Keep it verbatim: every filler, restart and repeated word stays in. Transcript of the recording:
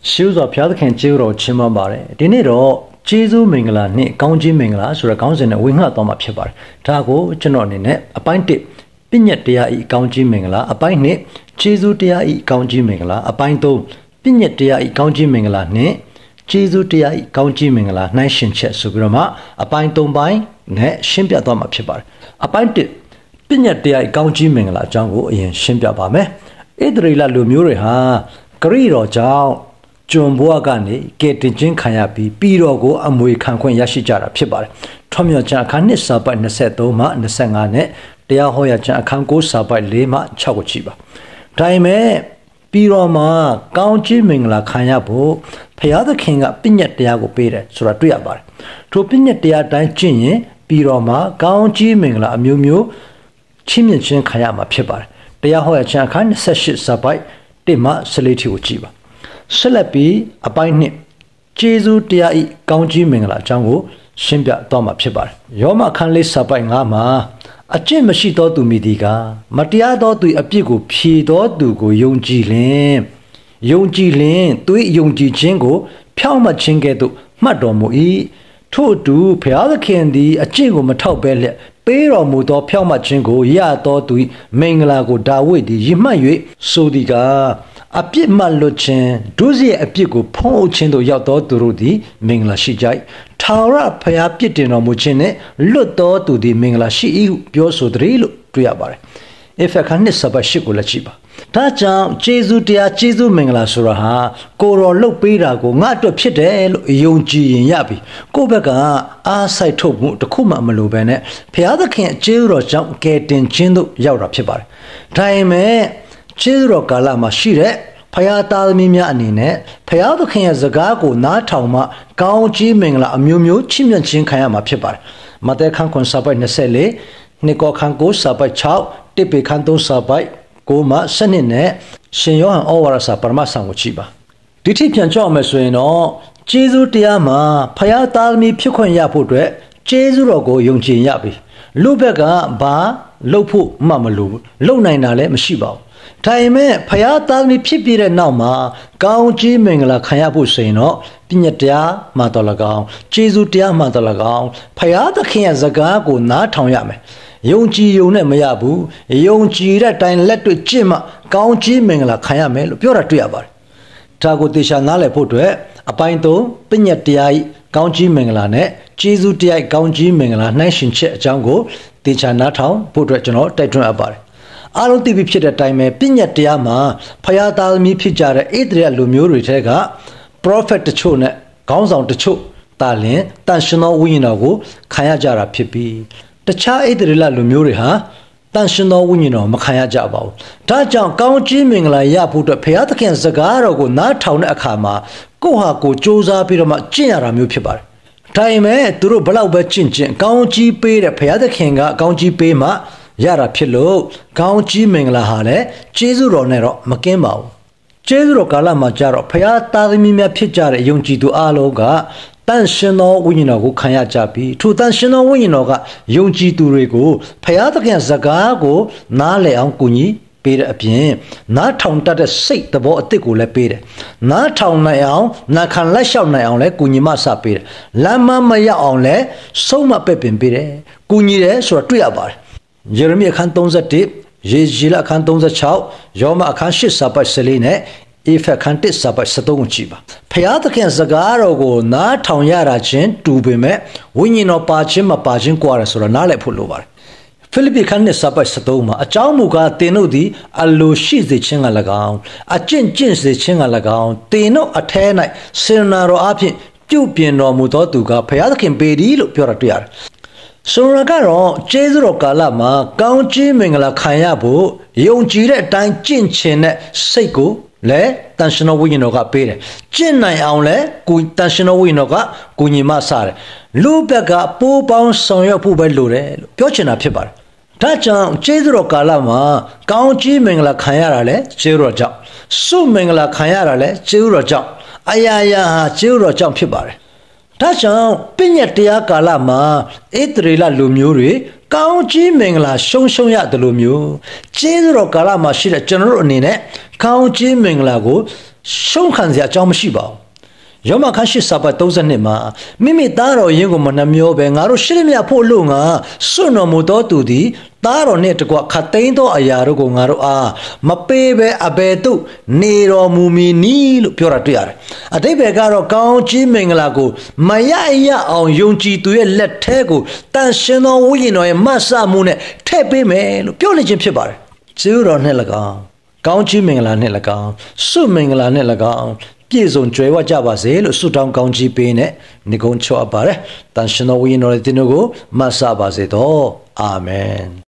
修造漂的看酒肉吃嘛吧嘞，今年肉ကျေးဇူးမင်္ဂလာနှင့်ကောင်းခြင်းမင်္ဂလာဆိုတဲ့ခေါင်းစဉ်နဲ့ဝင်ငှသွားမှာဖြစ်ပါတယ်။ဒါကိုကျွန်တော်အနေနဲ့အပိုင်းတစ်ပညတ်တရားဤကောင်းခြင်းမင်္ဂလာအပိုင်းနှစ်ကျေးဇူးတရားဤကောင်းခြင်းမင်္ဂလာအပိုင်းသုံးပညတ်တရားဤကောင်းခြင်းမင်္ဂလာနှင့်ကျေးဇူးတရားဤကောင်းခြင်းမင်္ဂလာနှိုင်းရှင်ချက်ဆိုပြီးတော့မှအပိုင်းသုံးပိုင်းနဲ့ရှင်းပြသွားမှာဖြစ်ပါတယ်။အပိုင်းတစ်ပညတ်တရားဤကောင်းခြင်းမင်္ဂလာအကြောင်းကိုအရင်ရှင်းပြပါမယ်။ဣသရေလလူမျိုးတွေဟာဂရိတော်ကြောင့်ကျွန်ဘွားကနေကဲတင်ချင်းခံရပြီးပြီးတော့ကိုအမွေခံခွင့်ရရှိကြတာဖြစ်ပါတယ်။ထွံ့မြော်ချအခန်းနှစ်စာပိုက်23မှ25နဲ့တရားဟောရချအခန်း9စာပိုက်4မှ6ကိုကြည့်ပါ။ဒါပေမဲ့ပြီးတော့မှကောင်းခြင်းမင်္ဂလာခံရဖို့ဘုရားသခင်ကပညတ်တရားကိုပေးတယ်ဆိုတာတွေ့ရပါတယ်။ထိုပညတ်တရားတိုင်းကျင့်ရင်ပြီးတော့မှကောင်းခြင်းမင်္ဂလာအမျိုးမျိုးချီးမြှင့်ခြင်းခံရမှာဖြစ်ပါတယ်။တရားဟောရချအခန်း28စာပိုက်1မှ14ထိကိုကြည့်ပါဆက်လက်ပြီးအပိုင်းနှစ်ကျေးဇူးတရားဤကောင်းကြီးမင်္ဂလာအကြောင်းကိုရှင်းပြသွားမှာဖြစ်ပါတယ်။ယောမအခန်းလေးစာပိုက်၅မှာအကျင့်မရှိသောသူမိဒီကမတရားသောသူအပြစ်ကိုဖြေသောသူကိုယုံကြည်လင်ယုံကြည်လင်သူ၏ယုံကြည်ခြင်းကိုဖြောင့်မတ်ခြင်းကဲ့သို့မှတ်တော်မူ၏ထို့အတူဘုရားသခင်သည်အကျင့်ကိုမထောက်ဘဲလျက်ပေးတော်မူသောဖြောင့်မတ်ခြင်းကိုရသောသူ၏မင်္ဂလာကိုဒါဝိဒ်သည်ရည်မှတ်၍ဆိုသည်ကအပြစ်မှလွတ်ခြင်းဒုစရိုက်အပြစ်ကိုဖုံးအုပ်ခြင်းတို့ရောက်သောသူတို့သည်မင်္ဂလာရှိကြ၏ထာဝရဘုရားပြစ်တင်တော်မူခြင်းနဲ့လွတ်သောသူသည်မင်္ဂလာရှိ၏ဟုပြောဆိုသည်လို့တွေ့ရပါတယ်။အေဖက်ခန်းနှစ်စပါရှိကိုလည်းကြည့်ပါ။ဒါကြောင့်ကျေးဇူးတရားကျေးဇူးမင်္ဂလာဆိုတာဟာကိုယ်တော်လှုပ်ပေးတာကိုငါအတွက်ဖြစ်တယ်လို့ယုံကြည်ရင်ရပြီ။ကိုယ့်ဘက်ကအားစိုက်ထုတ်မှုတစ်ခုမှမလိုဘဲနဲ့ဘုရားသခင်ကျေးဇူးတော်ကြောင့်ကယ်တင်ခြင်းတို့ရောက်တာဖြစ်ပါတယ်။ဒါပေမဲ့ကျေးဇူးတော်ကာလမှာရှိတဲ့ဖယားသားသမီးများအနေနဲ့ဖယားသခင်ရဲ့စကားကိုနားထောင်မှကောင်းကြီးမင်္ဂလာအမျိုးမျိုးချီးမြှင့်ခြင်းခံရမှာဖြစ်ပါတယ်။မဿဲခန်းခွန်စာပိုက်24နှစ်ကောခန်း9စာပိုက်6တိပေခန်း3စာပိုက်9မှ12နဲ့ရှင်ယောဟန်ဩဝါဒစာပရမတ်ဆောင်ကိုကြည့်ပါ။ဒီထိပြန်ကြောက်မယ်ဆိုရင်တော့ကျေးဇူးတရားမှာဖယားသားသမီးဖြစ်ခွင့်ရဖို့အတွက်ကျေးဇူးတော်ကိုယုံကြည်ရပြီ။လူဘက်ကဘာလှုပ်ဖို့မှမလိုဘူး။လုံနိုင်တာလည်းမရှိပါဘူး။ဒါပေမဲ့ဖယားသားသမီးဖြစ်ပြတဲ့နောက်မှာကောင်းကြီးမင်္ဂလာခံရဖို့ဆိုရင်တော့ပညတ်တရားမှတော်၎င်းကျေးဇူးတရားမှတော်၎င်းဖယားသခင်ရဲ့စကားကိုနားထောင်ရမယ်ယုံကြည်ယုံနဲ့မရဘူးယုံကြည်တဲ့အတိုင်းလက်တွေ့ကျင့်မှကောင်းကြီးမင်္ဂလာခံရမယ်လို့ပြောတာတွေ့ရပါတယ်ဒါကိုတေချာနားလည်ဖို့အတွက်အပိုင်းသုံးပညတ်တရားဤကောင်းကြီးမင်္ဂလာနဲ့ကျေးဇူးတရားကောင်းကြီးမင်္ဂလာနှိုင်းရှင်ချက်အကြောင်းကိုတေချာနားထောင်ဖို့အတွက်ကျွန်တော်တိုက်တွန်းအပ်ပါတယ်အားလုံးသိပြီဖြစ်တဲ့အတိုင်းပဲပညတ်တရားမှာဖယားသားသမီးဖြစ်ကြတဲ့ဣသရေလလူမျိုးတွေထဲက prophet တချို့နဲ့ခေါင်းဆောင်တချို့တာလင်တန်ရှင်သောဝိညာဉ်တော်ကိုခံရကြတာဖြစ်ပြီးတခြားဣသရေလလူမျိုးတွေဟာတန်ရှင်သောဝိညာဉ်တော်မခံရကြပါဘူး။ဒါကြောင့်ကောင်းကြီးမင်္ဂလာရဖို့အတွက်ဖယားသခင်စကားတော်ကိုနားထောင်တဲ့အခါမှာကိုယ့်ဟာကိုယ်စ조사ပြီးတော့မှကျင့်ရတာမျိုးဖြစ်ပါတယ်။ဒါပေမဲ့သူတို့ဘလောက်ပဲကျင့်ကျင့်ကောင်းကြီးပေးတဲ့ဖယားသခင်ကကောင်းကြီးပေးမှရတာဖြစ်လို့ကောင်းကြီးမင်္ဂလာဟာလည်းကျေးဇူးတော်နဲ့တော့မကင်းပါဘူးကျေးဇူးတော်ကာလမှာကြတော့ဖယားသားသမီးများဖြစ်ကြတဲ့ယုံကြည်သူအလုံးကတန်ရှင်သောဝိညာဉ်တော်ကိုခံရကြပြီးထိုတန်ရှင်သောဝိညာဉ်တော်ကယုံကြည်သူတွေကိုဖယားသခင်စကားကိုနားလည်အောင်ကူညီပေးတဲ့အပြင်နားထောင်တတ်တဲ့စိတ်သဘောအသစ်ကိုလည်းပေးတယ်နားထောင်နိုင်အောင်နာခံလက်လျှောက်နိုင်အောင်လည်းကူညီမဆပေးတယ်လမ်းမမရအောင်လည်းဆုံးမပဲ့ပင်ပေးတယ်ကူညီတယ်ဆိုတာတွေ့ရပါတယ်ယေရမိအခန်း31ယေဇေလအခန်း36ယောမအခန်း8စာပိုက်14နဲ့အေဖက်ခန်း1စာပိုက်13ကိုကြည့်ပါဖျားသခင်စကားတော်ကိုနားထောင်ရတာချင်းတူပေမဲ့ဝိညာဉ်တော်ပါခြင်းမပါခြင်းကွာတယ်ဆိုတာနားလည်ဖို့လိုပါတယ်ဖိလိပ္ပိခန်း1စာပိုက်13မှာအကြောင်းမူကားသင်တို့သည်အလိုရှိစေခြင်းက၎င်းအကျင့်ကျင့်စေခြင်းက၎င်းသင်တို့အထဲ၌စေရနာတော်အဖြစ်ပြုပြင်တော်မူသောသူကဖျားသခင်ပေသည်လို့ပြောတာတွေ့ရတယ်ဆိုရကတော့ကျေးဇူးတော်ကာလမှာကောင်းကြီးမင်္ဂလာခံရဖို့ယုံကြည်တဲ့အတိုင်းကျင့်ခြင်းနဲ့စိတ်ကိုလည်းတန်ရှင်တော်ဝိညာဉ်တော်ကပေးတယ်ကျင့်နိုင်အောင်လည်းကိုတန်ရှင်တော်ဝိညာဉ်တော်ကကိုညီမဆတယ်လူဘက်ကပိုးပေါင်းဆောင်ရွက်ဖို့ပဲလိုတယ်လို့ပြောချင်တာဖြစ်ပါတယ်ဒါကြောင့်ကျေးဇူးတော်ကာလမှာကောင်းကြီးမင်္ဂလာခံရတာလည်းကျေးဇူးတော်ကြောင့်စုမင်္ဂလာခံရတာလည်းကျေးဇူးတော်ကြောင့်အရာရာဟာကျေးဇူးတော်ကြောင့်ဖြစ်ပါတယ်ဒါကြောင့်ပညတ်တရားကာလမှာဣသရေလလူမျိုးတွေကောင်းကြီးမင်္ဂလာရှုံရှုံရတယ်လို့မျိုးကျေးဇူးတော်ကာလမှာရှိတဲ့ကျွန်တော်တို့အနေနဲ့ကောင်းကြီးမင်္ဂလာကိုရှုံးခံစရာအကြောင်းမရှိပါဘူးယောမခန်းရှိစာပတ်သုံးဆယ်နှစ်မှာမိမိသားတော်ရင်းကိုမနှမျောပဲငါတို့ရှစ်မြတ်ဖို့လို့ငါစွန့်တော်မူသောသူသည်သားတော်နှင့်တကွခတ်သိမ်းသောအရာတို့ကိုငါတို့အားမပေးပဲအဘယ်သို့နေတော်မူမည်နည်းလို့ပြောတာတွေ့ရတယ်အတိပ္ပယ်ကတော့ကောင်းကြီးမင်္ဂလာကိုမရရအောင်ယုံကြည်သူရဲ့လက်ထဲကိုတန်ရှင်သောဝိညာဉ်တော်ရဲ့မဆမှုနဲ့ထည့်ပေးမယ်လို့ပြောနေခြင်းဖြစ်ပါတယ်ကျေးဇူးတော်နဲ့၎င်းကောင်းကြီးမင်္ဂလာနဲ့၎င်းဆုမင်္ဂလာနဲ့၎င်းပြည့်စုံကြွယ်ဝကြပါစေလို့ဆုတောင်းကောင်းချီးပေးနဲ့ညီကုန်းချောအပ်ပါတယ်တန်ရှင်တော်ဝိညာဉ်တော်ရဲ့တင်တို့ကိုမဆပါစေတော့အာမင်